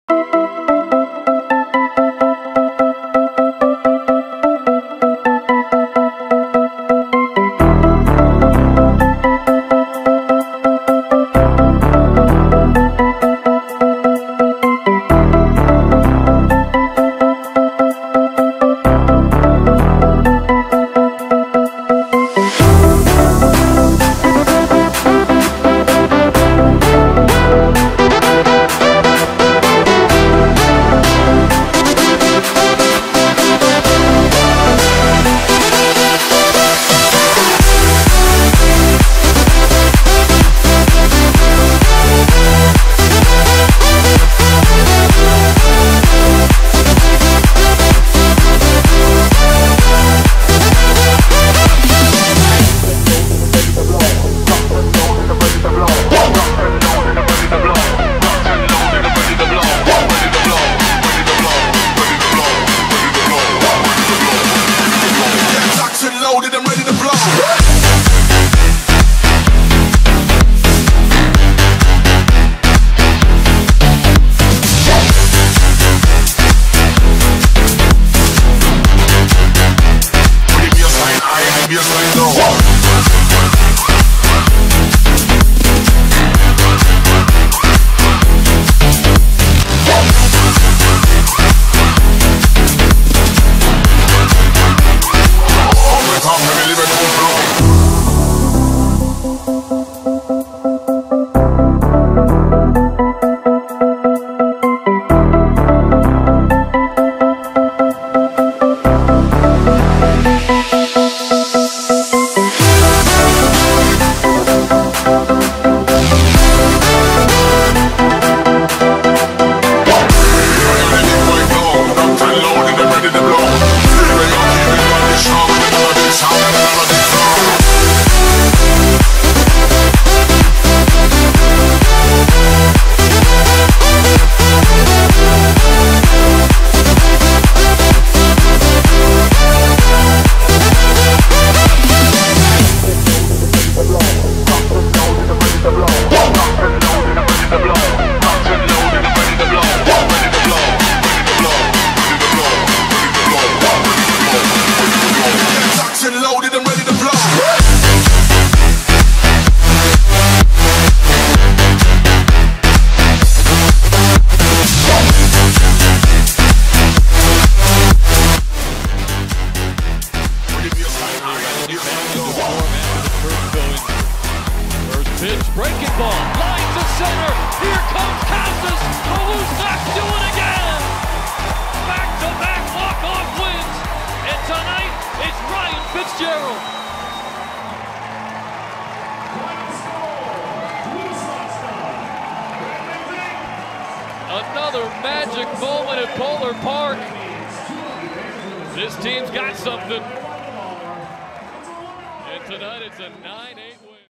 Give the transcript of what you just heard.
Pitch, breaking ball, line to center. Here comes Casas. The Loose Knocks do it again. Back-to-back walk-off wins. And tonight, it's Ryan Fitzgerald. Another magic moment at Polar Park. This team's got something. And tonight, it's a 9-8.